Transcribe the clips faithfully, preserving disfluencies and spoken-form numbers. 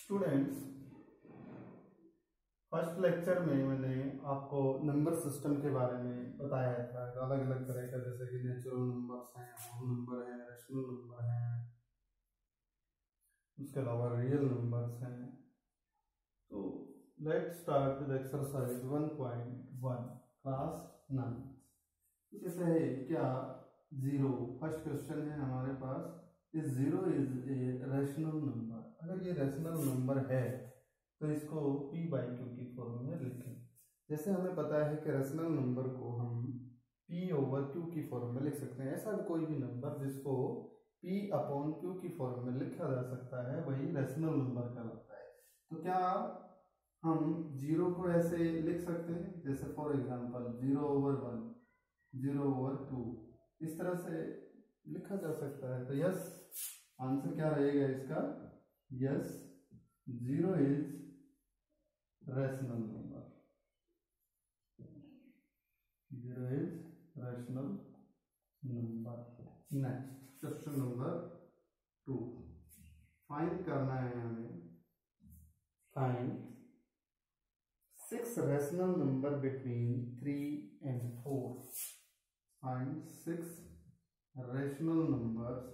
Students, first lecture में मैंने आपको नंबर सिस्टम के बारे में बताया था। अलग अलग तरह का, जैसे कि नेचुरल नंबर्स हैं, होल नंबर हैं, रेशनल नंबर हैं, उसके अलावा रियल नंबर्स हैं। तो let's start with exercise one point one class nine. जैसे है क्या जीरो, फर्स्ट क्वेश्चन है हमारे पास, is zero is a rational number. अगर ये रेशनल नंबर है तो इसको p बाई क्यू की फॉर्म में लिखें। जैसे हमें पता है कि रेशनल नंबर को हम p ओवर q की फॉर्म में लिख सकते हैं। ऐसा कोई भी नंबर जिसको p अपॉन q की फॉर्म में लिखा जा सकता है वही रेशनल नंबर कहलाता है। तो क्या हम जीरो को ऐसे लिख सकते हैं, जैसे for example zero over one, zero over two, इस तरह से लिखा जा सकता है। तो यस, आंसर क्या रहेगा इसका? Yes, zero is rational number. Zero is rational number. Next question number two, find करना है हमें। Find six rational number between three and four. Find six rational numbers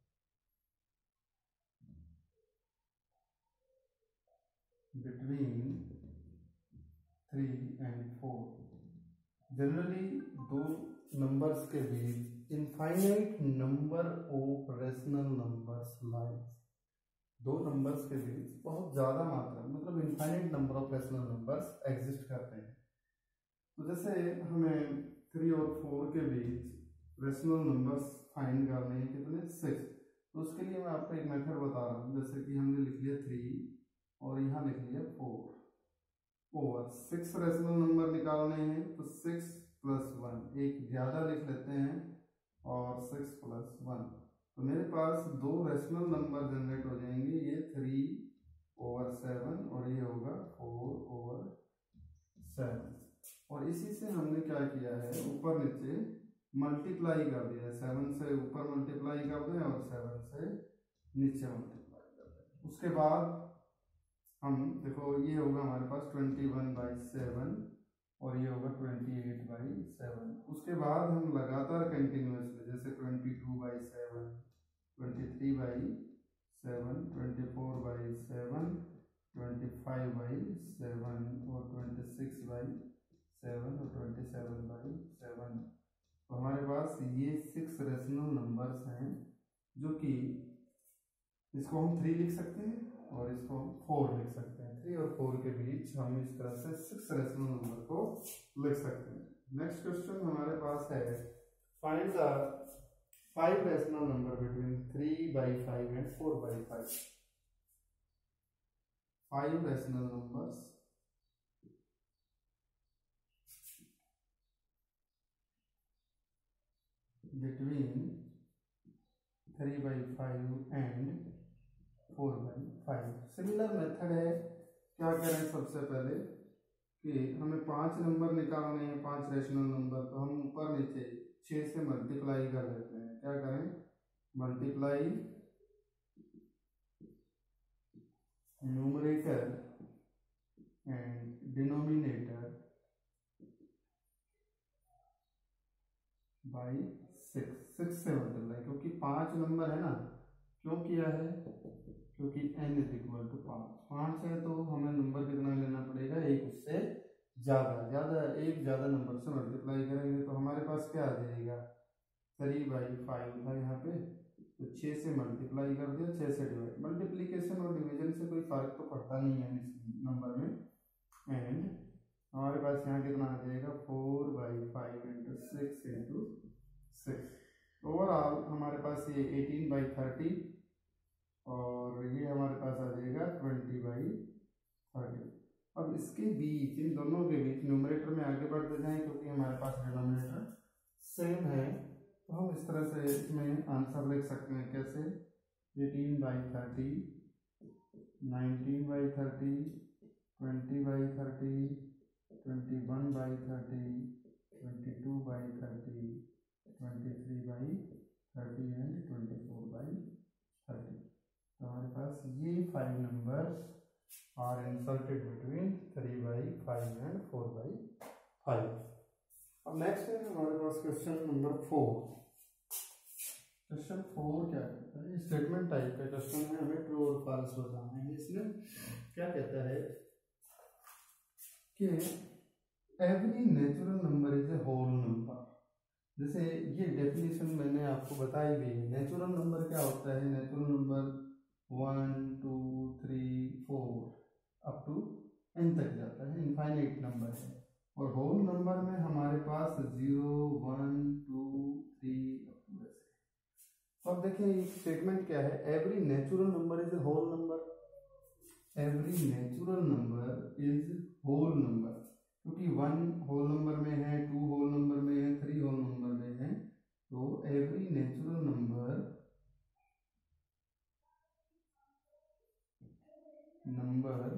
between three and four. Generally दो numbers के बीच infinite number of rational numbers lies. दो numbers के बीच बहुत ज़्यादा मात्रा, मतलब infinite number of rational numbers exist करते हैं। तो जैसे हमें थ्री और फोर के बीच रेशनल नंबर्स फाइंड करने हैं, कितने? सिक्स। तो उसके लिए मैं आपको एक मेथड बता रहा हूँ। जैसे कि हमने लिख लिया थ्री और यहाँ लिख लिया four. Over six rational number निकालने हैं तो सिक्स प्लस वन, एक ज़्यादा लिख लेते हैं, और सिक्स प्लस वन। तो मेरे पास दो रेशनल नंबर जनरेट हो जाएंगे, ये थ्री ओवर सेवन और ये होगा फोर ओवर सेवन। और इसी से हमने क्या किया है, ऊपर नीचे मल्टीप्लाई कर दिया है। सेवन से ऊपर मल्टीप्लाई कर दें और सेवन से नीचे मल्टीप्लाई कर दें। उसके बाद हम देखो, ये होगा हमारे पास ट्वेंटी वन बाई सेवन और ये होगा ट्वेंटी एट बाई सेवन। उसके बाद हम लगातार कंटिन्यूसली, जैसे twenty two by seven, twenty three by seven, twenty four by seven, twenty five by seven और ट्वेंटी सिक्स बाई सेवन और ट्वेंटी सेवन बाई सेवन। तो हमारे पास ये सिक्स रेशनल नंबर्स हैं, जो कि इसको हम थ्री लिख सकते हैं और इसको हम फोर लिख सकते हैं। थ्री और फोर के बीच हम इस तरह से सिक्स रेशनल नंबर को लिख सकते हैं। नेक्स्ट क्वेश्चन हमारे पास है, find the five rational number between three by five and four by five. Five rational numbers between three by five and four by five. Similar method है। क्या करें, सबसे पहले कि हमें पांच नंबर निकालने हैं, पांच रेशनल नंबर। तो हम ऊपर नीचे छः से मल्टीप्लाई कर देते हैं। क्या करें, multiply numerator and denominator by six. Six से मल्टीप्लाई, क्योंकि पांच नंबर है ना। क्यों किया है? क्योंकि n इज इक्वल टू पाँच। पाँच है तो हमें नंबर कितना लेना पड़ेगा? एक उससे ज़्यादा। ज़्यादा एक ज़्यादा नंबर से मल्टीप्लाई करेंगे तो हमारे पास क्या आ जाएगा? थ्री बाई फाइव था यहाँ पे, तो छः से मल्टीप्लाई कर दिया, छः से डिवाइड। मल्टीप्लीकेशन और डिवीजन से कोई फर्क तो पड़ता नहीं है इस नंबर में। एंड हमारे पास यहाँ कितना आ जाएगा? Four by five into six into six. Overall हमारे पास ये एटीन बाई थर्टी और ये हमारे पास आ जाएगा ट्वेंटी बाई थर्टी। अब इसके बीच, इन दोनों के बीच न्यूमरेटर में आगे बढ़ते जाएं, क्योंकि हमारे पास डिनोमिनेटर सेम है। तो हम इस तरह से इसमें आंसर लिख सकते हैं। कैसे? Eighteen by thirty, nineteen by thirty, twenty by thirty, twenty one by thirty, twenty two by thirty, twenty three by thirty and twenty four by thirty. तो हमारे पास ये five numbers are inserted between three by five and four by five. अब next है हमारे पास question number four. Question four क्या कहता है, स्टेटमेंट टाइप का क्वेश्चन है, हमें ट्रू और फॉल्स बताना है। इसमें क्या कहता है कि every natural number is a whole number. जैसे ये डेफिनेशन मैंने आपको बताई भी है। नेचुरल नंबर क्या होता है, natural number one two three four up to n तक जाता है, इनफाइनाइट नंबर है। और होल नंबर में हमारे पास zero one two three up to ऐसे। अब देखिए स्टेटमेंट क्या है, every natural number is a whole number. Every natural number is whole number, क्योंकि वन होल नंबर में है, टू होल नंबर में है, थ्री होल नंबर में है। तो every natural number number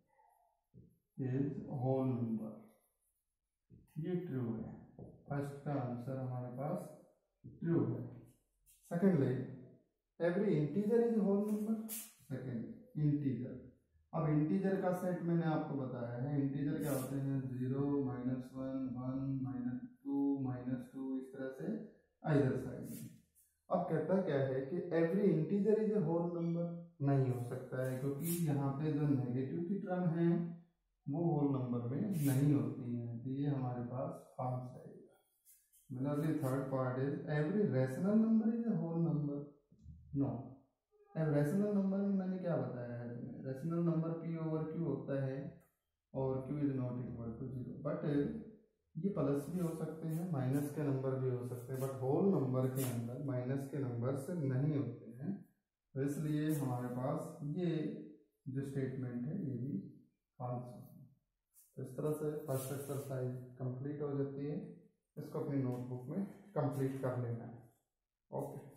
is whole number, ये ट्रू है। फर्स्ट का आंसर हमारे पास ट्रू है। Secondly every integer is whole number. Second integer, अब इंटीजर का सेट मैंने आपको बताया है। इंटीजर क्या होते हैं, zero minus one one minus two minus two, इस तरह से आइदर साइड में। अब कहता क्या है कि every integer is a whole number, नहीं हो सकता है, क्योंकि यहाँ पे जो नेगेटिव की टर्म है वो होल नंबर में नहीं होती है। तो ये हमारे पास फॉल्स आएगा। मतलब third part is every rational number is a whole number. No, अब रैशनल नंबर में मैंने क्या बताया है तुम्हें, rational number p over q होता है और q is not equal to zero. But ये प्लस भी हो सकते हैं, माइनस के नंबर भी हो सकते हैं, बट होल नंबर के अंदर माइनस के नंबर से नहीं होते हैं। तो इसलिए हमारे पास ये जो स्टेटमेंट है ये भी फॉल्स होता है। तो इस तरह से फर्स्ट एक्सरसाइज कंप्लीट हो जाती है। इसको अपनी नोटबुक में कंप्लीट कर लेना है। ओके।